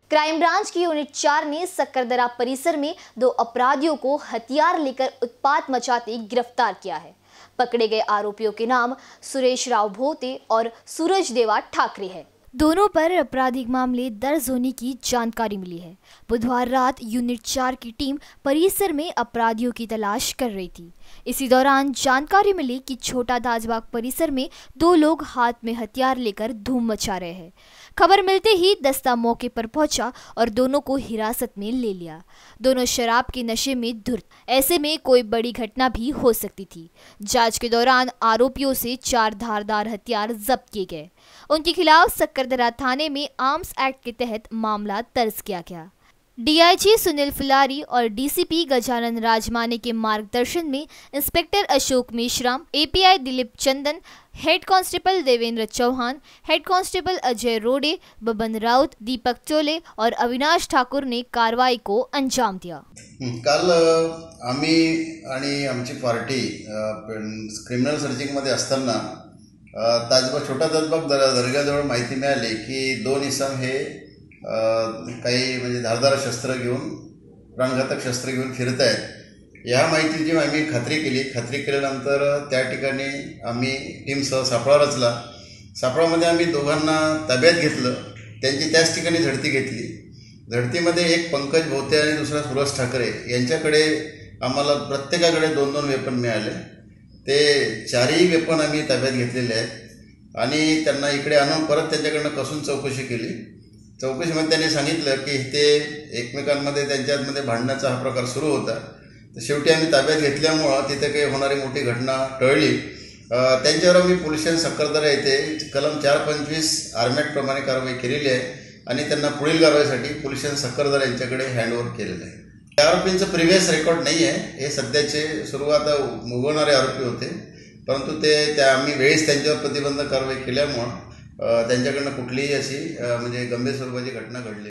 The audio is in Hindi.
क्राइम ब्रांच की यूनिट 4 ने सक्करदरा परिसर में 2 अपराधियों को हथियार लेकर उत्पात मचाते गिरफ्तार किया है। पकड़े गए आरोपियों के नाम सुरेश राव भोते और सूरज देवा ठाकरे है। दोनों पर आपराधिक मामले दर्ज होने की जानकारी मिली है। बुधवार रात यूनिट 4 की टीम परिसर में अपराधियों की तलाश कर रही थी। इसी दौरान जानकारी मिली कि छोटा ताजबाग परिसर में 2 लोग हाथ में हथियार लेकर धूम मचा रहे हैं। खबर मिलते ही दस्ता मौके पर पहुंचा और दोनों को हिरासत में ले लिया। दोनों शराब के नशे में धुत, ऐसे में कोई बड़ी घटना भी हो सकती थी। जांच के दौरान आरोपियों से 4 धारदार हथियार जब्त किए गए। उनके खिलाफ सक्करदरा थाने में आर्म्स एक्ट के तहत मामला दर्ज किया गया। डीआईजी सुनील फिलारी और डीसीपी गजानन राजमाने के मार्गदर्शन में inspector Ashok Meshram, API Dilip Chandan, head constable Devendra Chauhan, head constable Ajay Rode, Baban Raut, दीपक चोले और अविनाश ठाकुर ने कार्रवाई को अंजाम दिया। काल आम्ही आणि आमची पार्टी क्रिमिनल सर्चिंगमध्ये असताना छोटा ताजबाग दर्ग्याजवळ माहिती मिळाली की 2 इसम हे काही म्हणजे धारदार शस्त्र घेऊन, प्राणघातक शस्त्र घेऊन फिरत आहेत। या माहितीची आम्ही खात्री केल्यानंतर त्या ठिकाणी आम्ही टीमसह सापळा रचला। सापळामध्ये आम्ही दोघांना ताब्यात घेतलं। त्यांची त्याच ठिकाणी झडती घेतली। झडतीमध्ये एक पंकज भोते आणि दुसरा सूरज ठाकरे यांच्याकडे आम्हाला प्रत्येकाकडे 2-2 वेपन मिळाले। ते 4ही वेपन आम्ही ताब्यात घेतलेले आहेत आणि त्यांना इकडे आणून परत त्यांच्याकडनं कसून चौकशी केली। चौकशीमध्ये त्यांनी सांगितलं की ते एकमेकांमध्ये त्यांच्यामध्ये भांडण्याचा हा प्रकार सुरू होता। तर शेवटी आम्ही ताब्यात घेतल्यामुळं तिथे काही होणारी मोठी घटना टळली। त्यांच्यावर आम्ही पोलीस स्टेशन सक्करदरा येथे कलम 425 आर्म ॲक्ट प्रमाणे कारवाई केलेली आहे आणि त्यांना पुढील कारवाईसाठी पोलीस स्टेशन सक्करदरा यांच्याकडे हँडओव्हर केलेलं आहे। या आरोपींचं प्रिव्हियस रेकॉर्ड नाही आहे। हे सध्याचे सुरुवात उगवणारे आरोपी होते, परंतु त्या आम्ही वेळेस त्यांच्यावर प्रतिबंधक कारवाई केल्यामुळं त्यांच्याकडनं कुठलीही अशी म्हणजे गंभीर स्वरूपाची घटना घडली।